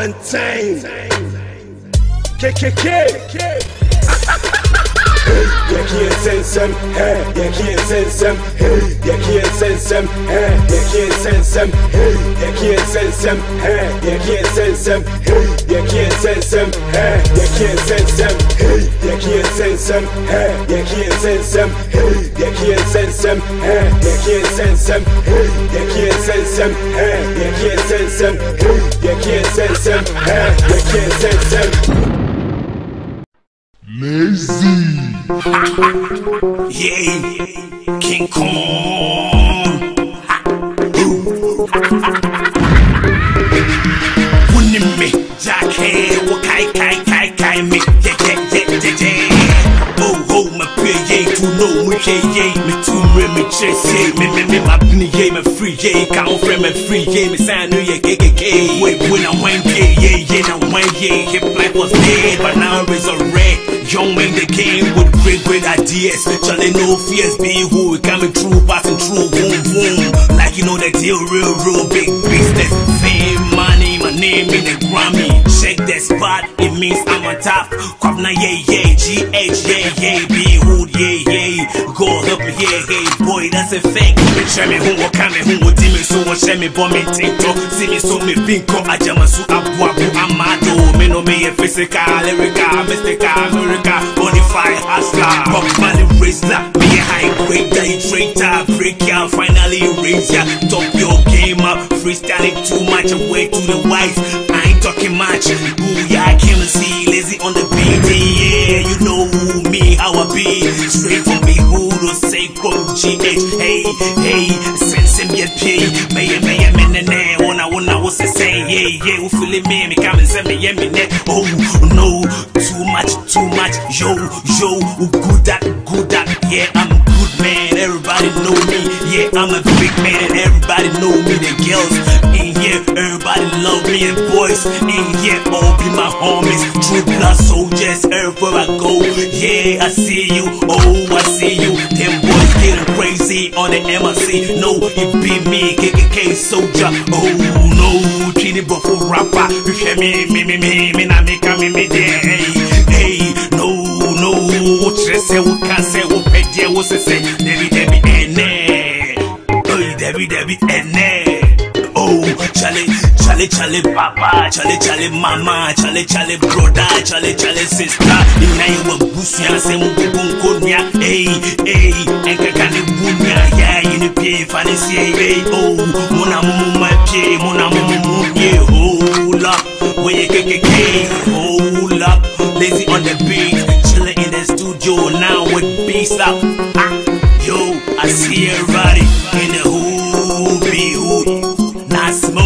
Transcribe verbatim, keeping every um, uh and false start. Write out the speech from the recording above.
one time. K K K. Yaki Nsensem, hey, Yaki Nsensem, hey, Yaki Nsensem, hey, Yaki Nsensem, hey, Yaki Nsensem, hey, Yaki Nsensem, hey, Yaki Nsensem, hey, Yaki Nsensem, hey, Yaki Nsensem, hey, Yaki Nsensem, hey, Yaki Nsensem, hey, Yaki Nsensem, hey, Yaki Nsensem, hey, Yaki Nsensem, hey, Yaki Nsensem, hey, Yaki Nsensem. Lazy. Yeah, King Kong. Wouldn't me, Jackhead, what kai kai kai kai me, yeah yeah yeah yeah yeah. Oh oh my peer, yeah, to know me, yeah yeah, me too real, me chase, yeah, me me me my penny, yeah, me free, yeah, can't friend me free, yeah, me sign new, yeah, K K K. Wait, when I went, yeah yeah yeah, now when yeah, Hiplife was dead, but now resurrect. Young men they came with great, great ideas. Charlie no fears, be who we coming through, passing through, boom, boom. Like you know that deal, real, real big business. Fame, money, my name in the Grammy. Check that spot, it means I'm on top. Kwabena, yeah, yeah, G H, yeah, yeah, be hood, yeah, yeah. Go help me, yeah, hey, boy, that's a fact. Show me who will come, who will me, so what show me, bomb me, TikTok. See me, so me, pinko, ajamasu, abu, abu, amado. Me no me a physical, lyrical, mystical, miracle. Bonify hustler, pop money raisler, be a high grade day trader, break ya, finally raise ya, top your game up, freestyling too much away to the wise. I ain't talking much, ooh yeah, I can't see lazy on the beat, yeah, you know who me, how I be, straight from me, who to say from G H, hey, hey, Nsensem get paid, may may may may wanna wanna what's the say, yeah, yeah, who feeling me, me come and send me, yeah, me net, oh no, too much, too much. Yo, yo, good at, good at, yeah, I'm a good man, everybody know me, yeah, I'm a big man, and everybody know me, the girls in here, everybody love me, and boys in here, all be my homies, true blood soldiers, everywhere I go, yeah, I see you, oh, I see you, them boys getting crazy on the M I C, no, it be me, K K K soldier, oh, no, Chini Bofo rapper, you hear me, me, me, me, me, na me, me, me, hey, hey, no, no, say we can't say we pay dear, we say Debbie Debbie ene, oh Debbie Debbie ene, oh Charlie Charlie Charlie Papa, Charlie Charlie Mama, Charlie Charlie brother, Charlie Charlie sister. Ina iwa busuya se mubungu konya, hey hey, enka kani bunya, yeah yini pie fanisi hey oh, muna mumu my pie, muna mumu munye, hold up, where you K K K, hold up, lazy on the beat. In the studio now with beats up. Ah, yo, I see everybody in the hood, be hood, not smoke.